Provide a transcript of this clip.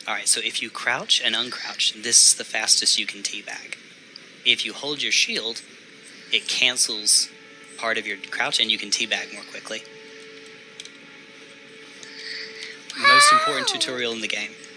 Alright, so if you crouch and uncrouch, this is the fastest you can teabag. If you hold your shield, it cancels part of your crouch and you can teabag more quickly. Most important tutorial in the game.